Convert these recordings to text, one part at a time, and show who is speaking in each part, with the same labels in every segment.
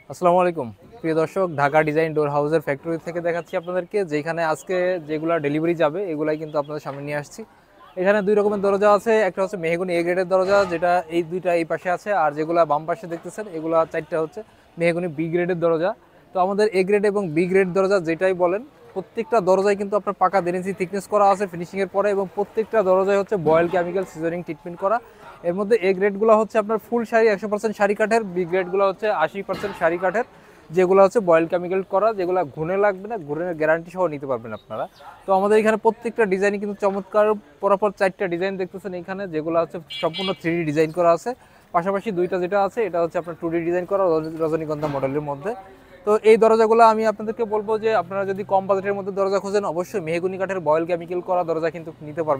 Speaker 1: আসসালামু আলাইকুম প্রিয় দর্শক, ঢাকা ডিজাইন ডোর হাউসের ফ্যাক্টরি থেকে দেখাচ্ছি আপনাদেরকে যেখানে আজকে যেগুলো ডেলিভারি যাবে এগুলাই কিন্তু আপনাদের সামনে নিয়ে আসছি। এখানে দুই রকমের দরজা আছে, একটা হচ্ছে মেহগনি এ গ্রেডের দরজা, যেটা এই দুইটা এই পাশে আছে, আর যেগুলো বাম পাশে দেখতেছেন এগুলো চারটা হচ্ছে মেহগনি বি গ্রেডের দরজা। তো আমাদের এ গ্রেড এবং বি গ্রেড দরজা যেটাই বলেন, প্রত্যেকটা দরজায় কিন্তু আপনার পাকা 1.5 ইঞ্চি থিকনেস করা আছে ফিনিশিংয়ের পরে, এবং প্রত্যেকটা দরজায় হচ্ছে বয়েল কেমিক্যাল সিজনিং ট্রিটমেন্ট করা। এর মধ্যে এ গ্রেডগুলো হচ্ছে আপনার ফুল শাড়ি 100% শাড়ি কাঠের, বি গ্রেডগুলো হচ্ছে 80% শাড়ি কাঠের, যেগুলো হচ্ছে বয়েল কেমিক্যাল করা, যেগুলো ঘুনে লাগবে না, ঘুনের গ্যারান্টি সহ নিতে পারবেন আপনারা। তো আমাদের এখানে প্রত্যেকটা ডিজাইনই কিন্তু চমৎকার, পরপর 4টা ডিজাইন দেখতেছেন এখানে, যেগুলো হচ্ছে সম্পূর্ণ 3D ডিজাইন করা আছে। পাশাপাশি দুইটা যেটা আছে এটা হচ্ছে আপনার 2D ডিজাইন করা রজনীগন্ধা মডেলের মধ্যে। তো এই দরজাগুলো আমি আপনাদেরকে বলবো যে আপনারা যদি কম বাজেটের মধ্যে দরজা খোঁজেন, অবশ্যই মেহগনি কাঠের বয়েল কেমিক্যাল করা দরজা কিন্তু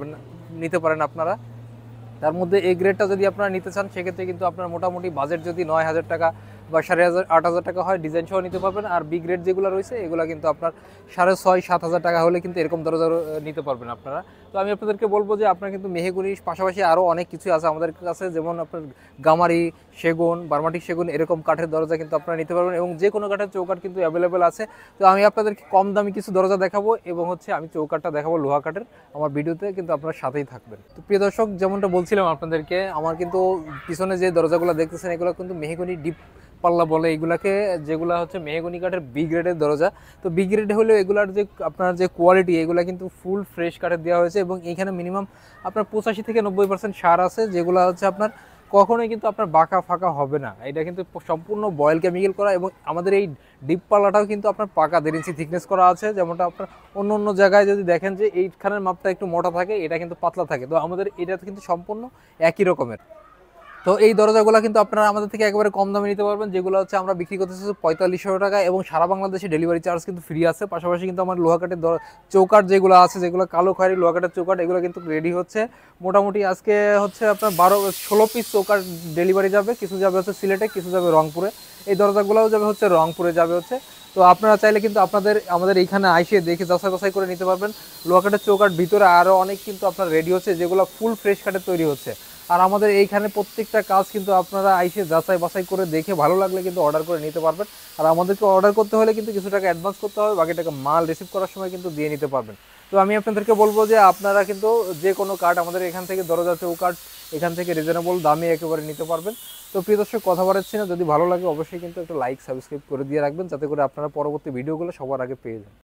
Speaker 1: নিতে পারেন আপনারা। তার মধ্যে এই গ্রেডটা যদি আপনারা নিতে চান, সেক্ষেত্রে কিন্তু আপনার মোটামুটি বাজেট যদি 9,000 টাকা বা 7,500 8,000 টাকা হয়, ডিজাইন সহ নিতে পারবেন। আর বি গ্রেড যেগুলো রয়েছে এগুলো কিন্তু আপনার 6,500 7,000 টাকা হলে কিন্তু এরকম দরজা নিতে পারবেন আপনারা। তো আমি আপনাদেরকে বলবো যে আপনার কিন্তু মেহগনির পাশাপাশি আরও অনেক কিছু আছে আমাদের কাছে, যেমন আপনার গামারি, সেগুন, বার্মাটিক সেগুন, এরকম কাঠের দরজা কিন্তু আপনারা নিতে পারবেন, এবং যে কোনো কাঠের চৌকাঠ কিন্তু অ্যাভেলেবেল আছে। তো আমি আপনাদেরকে কম দামি কিছু দরজা দেখাবো, এবং হচ্ছে আমি চৌকাঠটা দেখাবো লোহা কাঠের। আমার ভিডিওতে কিন্তু আপনার সাথেই থাকবেন। তো প্রিয় দর্শক, যেমনটা বলছিলাম আপনাদেরকে, আমার কিন্তু পিছনে যে দরজাগুলো দেখতেছেন এগুলো কিন্তু মেহগনি ডিপ পাল্লা বলে এগুলাকে, যেগুলো হচ্ছে মেহগনি কাঠের বি গ্রেডের দরজা। তো বি গ্রেড হলেও এগুলার যে আপনার যে কোয়ালিটি, এগুলো কিন্তু ফুল ফ্রেশ কাঠের দেওয়া হয়েছে, এবং এখানে মিনিমাম আপনার 85 থেকে 90% সার আছে, যেগুলো হচ্ছে আপনার কখনোই কিন্তু আপনার বাঁকা ফাঁকা হবে না। এটা কিন্তু সম্পূর্ণ বয়েল কেমিক্যাল করা, এবং আমাদের এই ডিপ পাল্লাটাও কিন্তু আপনার পাকা 1.5 ইঞ্চি থিকনেস করা আছে। যেমনটা আপনার অন্য অন্য জায়গায় যদি দেখেন যে এইখানের মাপটা একটু মোটা থাকে, এটা কিন্তু পাতলা থাকে, তো আমাদের এটা কিন্তু সম্পূর্ণ একই রকমের। তো এই দরজাগুলো কিন্তু আপনারা আমাদের থেকে একেবারে কম দামে নিতে পারবেন, যেগুলো হচ্ছে আমরা বিক্রি করতেছি 4500 টাকা, এবং সারা বাংলাদেশে ডেলিভারি চার্জ কিন্তু ফ্রি আছে। পাশাপাশি কিন্তু আমার লোহা কাঠের চৌকাঠ যেগুলো আছে, যেগুলো কালো খয়েরি লোহা কাঠের চৌকাঠ, এগুলো কিন্তু রেডি হচ্ছে। মোটামুটি আজকে হচ্ছে আপনার 16 পিস চৌকাঠ ডেলিভারি যাবে, কিছু যাবে হচ্ছে সিলেটে, কিছু যাবে রংপুরে। এই দরজাগুলোও যাবে হচ্ছে রংপুরে যাবে হচ্ছে। তো আপনারা চাইলে কিন্তু আমাদের এইখানে আইসে দেখে যাচাই বাছাই করে নিতে পারবেন। লোহা কাঠের চৌকাঠ ভিতরে আরও অনেক কিন্তু আপনার রেডি হচ্ছে, যেগুলো ফুল ফ্রেশ কাঠের তৈরি হচ্ছে। আর আমাদের এইখানে প্রত্যেকটা কাজ কিন্তু আপনারা আইসে যাচাই বাছাই করে দেখে ভালো লাগলে কিন্তু অর্ডার করে নিতে পারবেন। আর আমাদেরকে অর্ডার করতে হলে কিন্তু কিছু টাকা অ্যাডভান্স করতে হবে, বাকি টাকা মাল রিসিভ করার সময় কিন্তু দিয়ে নিতে পারবেন। তো আমি আপনাদেরকে বলবো যে আপনারা কিন্তু যে কোনো কাঠ আমাদের এখান থেকে, দরজা চৌকাঠ এখান থেকে রিজনেবল দামে একেবারে নিতে পারবেন। তো প্রিয় দর্শক, কথা বাড়াচ্ছি না, যদি ভালো লাগে অবশ্যই কিন্তু একটা লাইক সাবস্ক্রাইব করে দিয়ে রাখবেন, যাতে করে আপনারা পরবর্তী ভিডিওগুলো সবার আগে পেয়ে যান।